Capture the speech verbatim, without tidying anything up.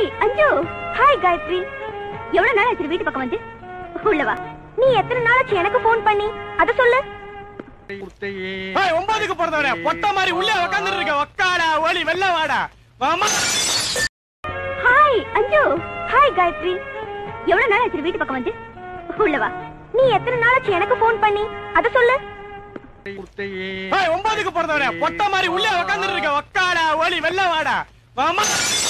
Hi Anju. Hi Gayathri. எவ்வளவு நாள் ஆச்சு வீட்டு பக்கம் வந்து? உள்ளவா. நீ எத்தனை நாளாச்சு எனக்கு போன் பண்ணி? அத சொல்லு. ஒன்பதுக்கு போறதவனே பொட்ட மாதிரி உள்ளே உட்கார்ந்துட்டு இருக்க. உட்காடா ஓடி வெள்ள வாடா. மாமா. ஹாய் அஞ்சு. ஹாய் காயத்ரி. எவ்வளவு நாள் ஆச்சு வீட்டு பக்கம் வந்து? உள்ளவா. நீ எத்தனை நாளாச்சு எனக்கு போன் பண்ணி? அத சொல்லு. ஒன்பதுக்கு போறதவனே பொட்ட மாதிரி உள்ளே உட்கார்ந்துட்டு இருக்க. உட்காடா ஓடி வெள்ள வாடா. மாமா.